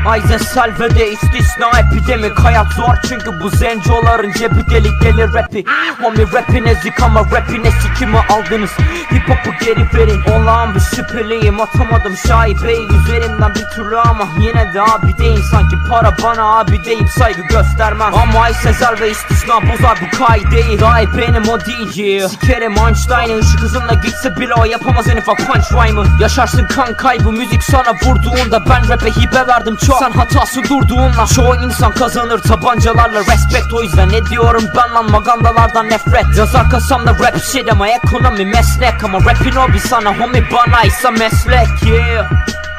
Aizensel ve de istisna epidemik. Hayat zor çünkü bu zencoların cebi delik deli rapi. Homie rapin ezik ama rapine sikimi aldınız. Hip hop'u geri verin. Olağan bir şüpheliyim, atamadım şaibeyi üzerimden bir türlü ama yine de abideyim. Sanki para bana abi deyip saygı göstermem. Ama Aysezel ve istisna bozar bu kaideyi. Dahi benim o DJ. Sikerim Einstein'ı, ışık hızında gitse bile o yapamaz en ufak punch rhyme'ı. Yaşarsın kan kaybı müzik sana vurduğunda. Ben rap'e hibe verdim çok, sen hatası durduğunla. Çoğu insan kazanır tabancalarla respect. O yüzden ne diyorum ben lan, magandalardan nefret. Yazar kasamda rap shit ama ekonomi meslek. Ama rapin hobi sana homie bana ise meslek, yeah.